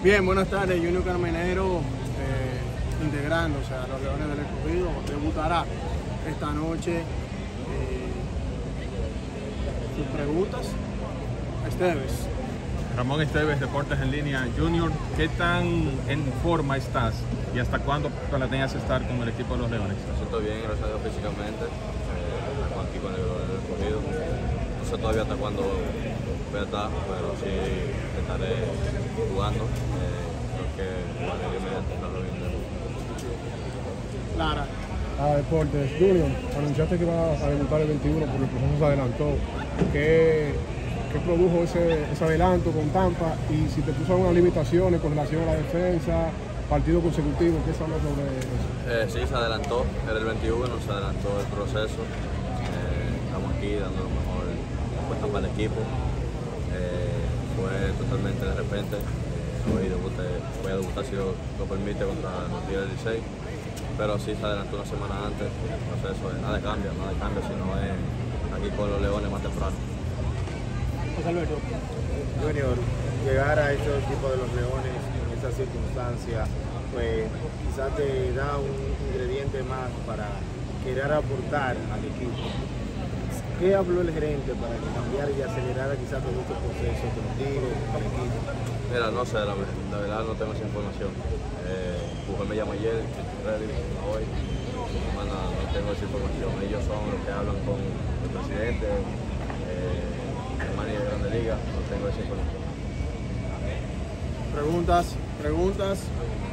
Bien, buenas tardes. Junior Carmenero, integrándose a los Leones del Escogido, debutará esta noche. Sus preguntas, Esteves. Ramón Esteves, Deportes en Línea. Junior, ¿qué tan en forma estás y hasta cuándo planeas estar con el equipo de los Leones? Me siento bien, gracias a Dios, físicamente. Aquí con el Escogido. No sé todavía hasta cuándo voy a estar, pero sí estaré jugando. Creo que jugaré mediante estarlo viendo. Lara. Deportes. Junior, anunciaste que iba a debutar el 21 porque el proceso se adelantó. ¿Qué produjo ese adelanto con Tampa? Y si te puso algunas limitaciones con relación a la defensa, partido consecutivo, ¿qué sabes sobre eso? Sí, se adelantó, era el 21, se adelantó el proceso. Estamos aquí dando lo mejor puesta para el equipo. Fue totalmente de repente. Voy a debutar si lo permite contra los Tigres del Licey. Pero sí se adelantó una semana antes. El proceso nada cambia, sino es aquí con los Leones más temprano. José Alberto. Junior, llegar a este equipo de los Leones en esa circunstancia, pues quizás te da un ingrediente más para querer aportar al equipo. ¿Qué habló el gerente para que cambiara y acelerara quizás todo este proceso contigo, con el equipo? Mira, no sé, la verdad no tengo esa información. Bujé me llamó ayer, hoy, no tengo esa información. Ellos son los que hablan con el presidente, el manager de Grande Liga, no tengo esa información. Preguntas.